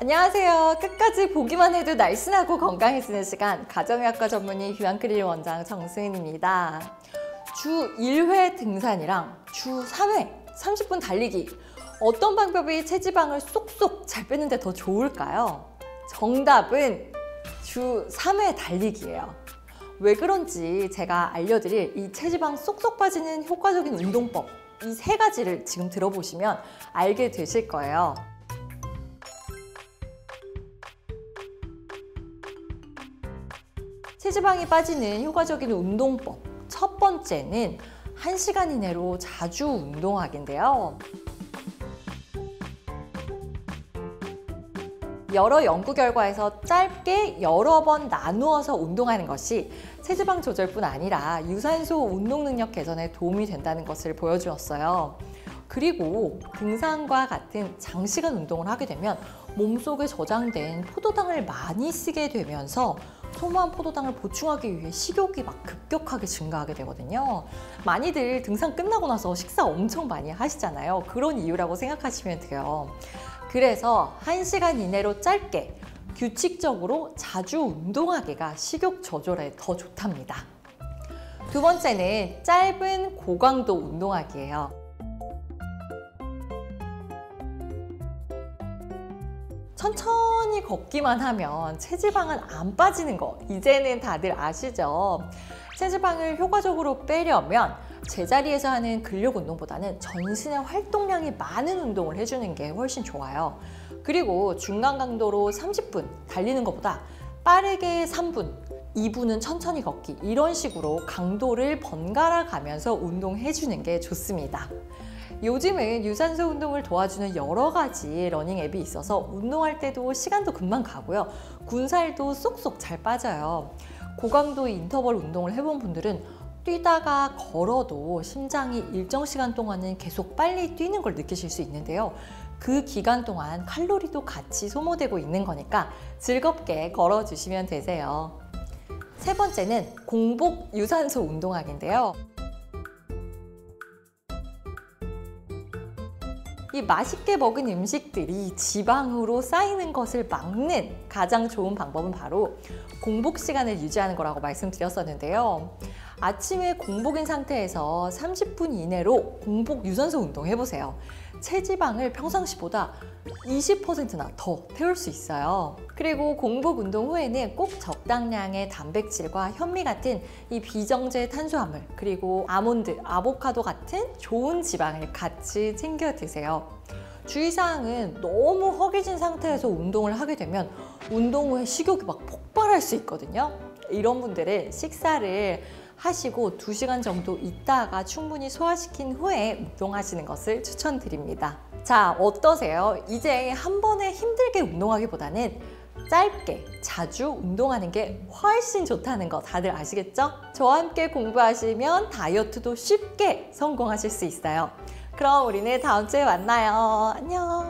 안녕하세요. 끝까지 보기만 해도 날씬하고 건강해지는 시간, 가정의학과 전문의 휴양크릴 원장 정수인입니다. 주 1회 등산이랑 주 3회 30분 달리기, 어떤 방법이 체지방을 쏙쏙 잘 빼는 데 더 좋을까요? 정답은 주 3회 달리기예요. 왜 그런지 제가 알려드릴 이 체지방 쏙쏙 빠지는 효과적인 운동법, 이 세 가지를 지금 들어보시면 알게 되실 거예요. 체지방이 빠지는 효과적인 운동법, 첫 번째는 1시간 이내로 자주 운동하기인데요. 여러 연구 결과에서 짧게 여러 번 나누어서 운동하는 것이 체지방 조절뿐 아니라 유산소 운동 능력 개선에 도움이 된다는 것을 보여주었어요. 그리고 등산과 같은 장시간 운동을 하게 되면 몸속에 저장된 포도당을 많이 쓰게 되면서 소모한 포도당을 보충하기 위해 식욕이 급격하게 증가하게 되거든요. 많이들 등산 끝나고 나서 식사 엄청 많이 하시잖아요. 그런 이유라고 생각하시면 돼요. 그래서 1시간 이내로 짧게 규칙적으로 자주 운동하기가 식욕 조절에 더 좋답니다. 두 번째는 짧은 고강도 운동하기예요. 천천히 걷기만 하면 체지방은 안 빠지는 거 이제는 다들 아시죠? 체지방을 효과적으로 빼려면 제자리에서 하는 근력 운동보다는 전신의 활동량이 많은 운동을 해주는 게 훨씬 좋아요. 그리고 중간 강도로 30분 달리는 것보다 빠르게 3분, 2분은 천천히 걷기, 이런 식으로 강도를 번갈아 가면서 운동해주는 게 좋습니다. 요즘은 유산소 운동을 도와주는 여러 가지 러닝 앱이 있어서 운동할 때도 시간도 금방 가고요. 군살도 쏙쏙 잘 빠져요. 고강도 인터벌 운동을 해본 분들은 뛰다가 걸어도 심장이 일정 시간 동안은 계속 빨리 뛰는 걸 느끼실 수 있는데요. 그 기간 동안 칼로리도 같이 소모되고 있는 거니까 즐겁게 걸어주시면 되세요. 세 번째는 공복 유산소 운동하기인데요. 이 맛있게 먹은 음식들이 지방으로 쌓이는 것을 막는 가장 좋은 방법은 바로 공복 시간을 유지하는 거라고 말씀드렸었는데요. 아침에 공복인 상태에서 30분 이내로 공복 유산소 운동 해보세요. 체지방을 평상시보다 20%나 더 태울 수 있어요. 그리고 공복 운동 후에는 꼭 적당량의 단백질과 현미 같은 이 비정제 탄수화물, 그리고 아몬드, 아보카도 같은 좋은 지방을 같이 챙겨 드세요. 주의사항은 너무 허기진 상태에서 운동을 하게 되면 운동 후에 식욕이 폭발할 수 있거든요. 이런 분들은 식사를 하시고 2시간 정도 있다가 충분히 소화시킨 후에 운동하시는 것을 추천드립니다. 자, 어떠세요? 이제 한 번에 힘들게 운동하기보다는 짧게 자주 운동하는 게 훨씬 좋다는 거 다들 아시겠죠? 저와 함께 공부하시면 다이어트도 쉽게 성공하실 수 있어요. 그럼 우리는 다음 주에 만나요. 안녕.